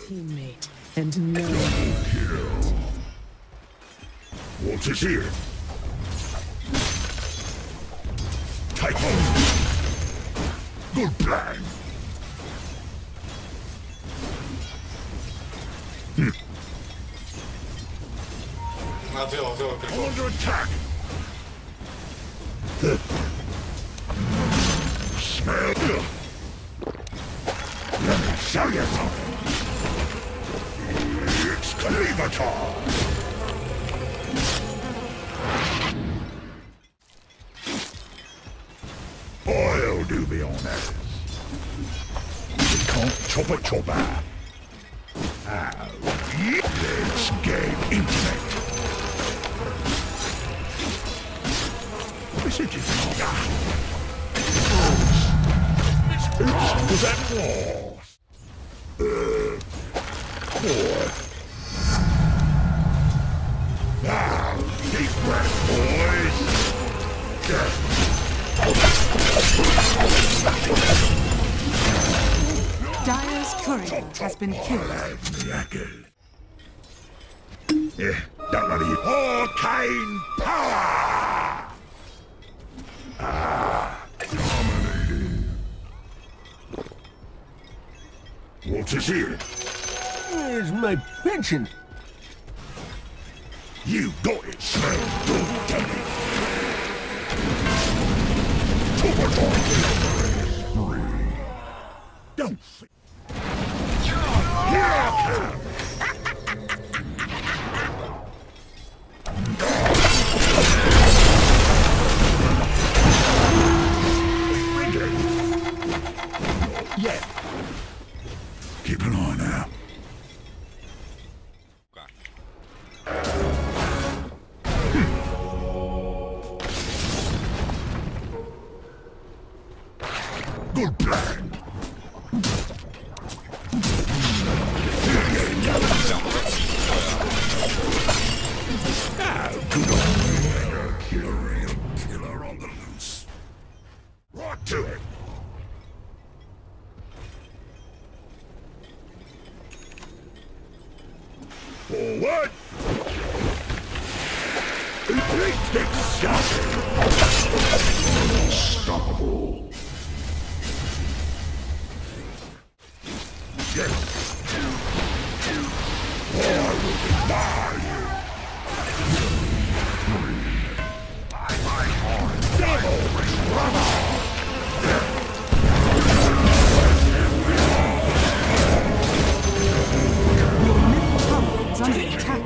teammate, and no. Kill. What is here? Typhoon. Good plan. Under attack. Smell. Let me show you something. It's Cleavatar. I'll do the honors. We can't chopper. Let's gain intimate. This is was that war? Now, deep breath, boys. Dire's courier has been killed. Yeah, don't worry. Arcane power! Dominating. What is here? Where's my pension? You got it, smells good, don't it? Don't think. Here I come! Yeah. Keep an eye now. Good plan. Good on killer on the loose. Right to it. Forward! Let's get started! Unstoppable! Yes! I will defy you! Double brother! Under attack.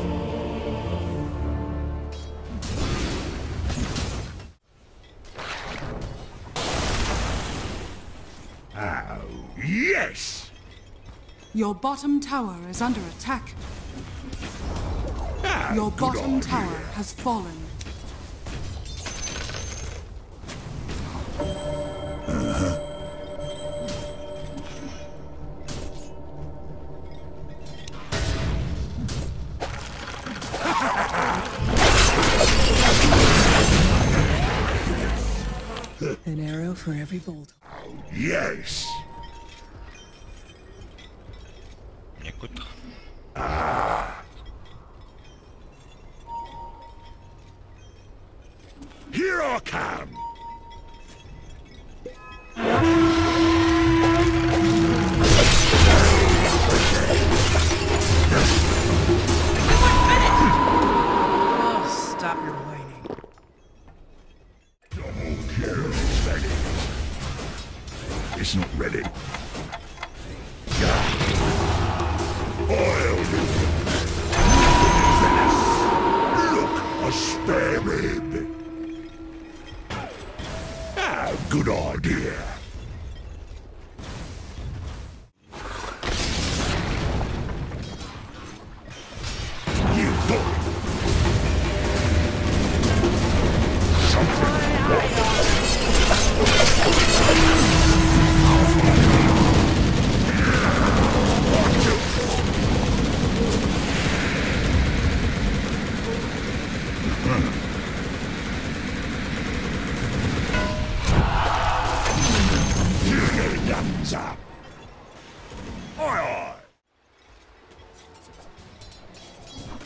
Oh, yes! Your bottom tower is under attack. Ah, Your good bottom idea. tower has fallen. An arrow for every bolt. Yes! Écoute. Here I come! Oh, stop your whining. Double kill, ready. It's not ready. I'll do it. Look, a spare rib. Ah, good idea. You got it. Something wrong.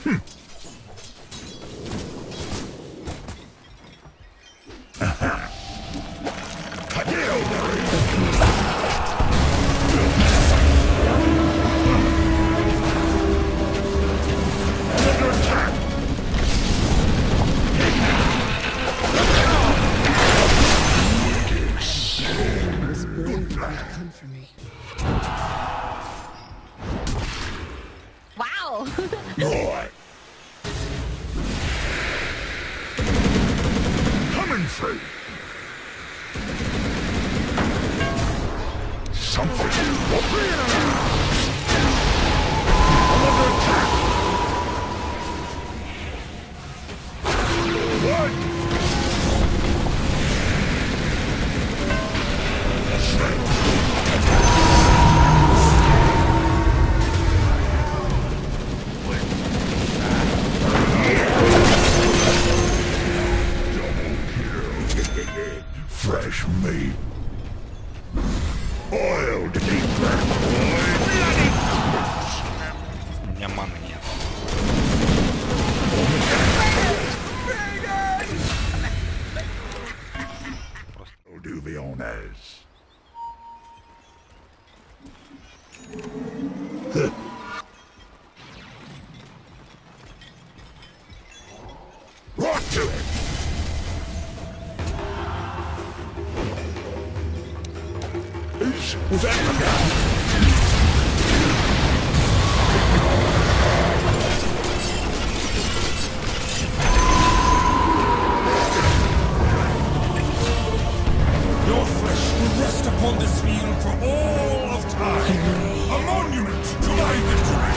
This bird might come for me. Wow. Boy. Coming through. Something. I'm under attack. What? Fresh meat. Oiled deep black boy. У меня маны нет. I'll do the honors. Rock to it. Was that the guy? Your flesh will rest upon this field for all of time. A monument to my victory.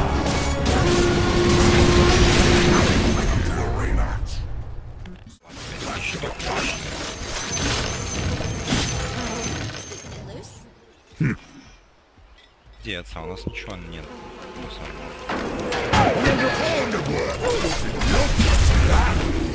Где отца? У нас ничего нет. Underworld.